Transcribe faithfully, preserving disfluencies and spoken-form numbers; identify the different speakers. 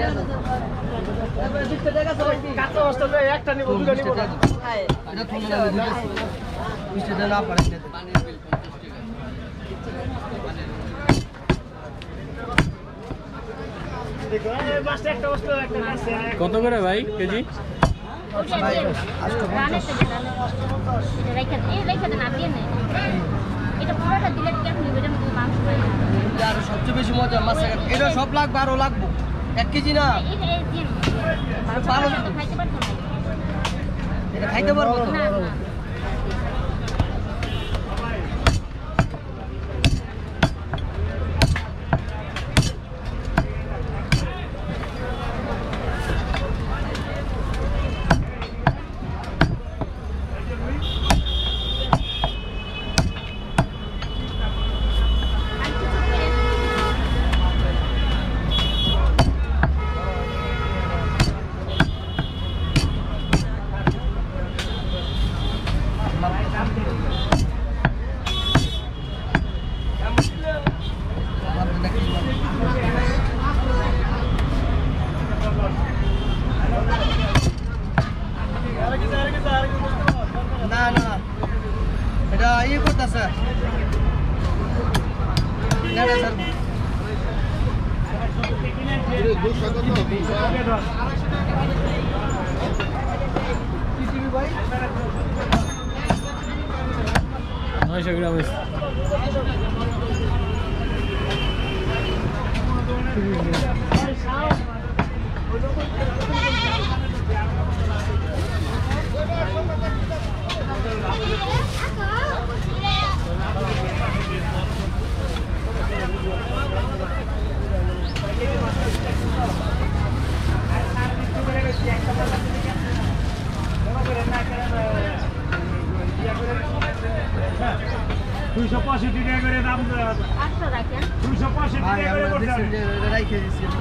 Speaker 1: কাঁচা অবস্থা একটা নিব দুটো নিব না এটা তুলে দিতেছি মিষ্টি দেন না পারে
Speaker 2: কত করে ভাই কেজি?
Speaker 1: সবচেয়ে বেশি মজা মাছ এটা সব লাগবে আরো লাগবো এক কেজি না এটা খাইতে পারবো না না এটা ইয়ে করতেছে
Speaker 2: নয়শো গ্রাম
Speaker 3: দুইশো পঁয়ষট্টি টাকা করে দাম দুইশো পঁয়ষট্টি টাকা করে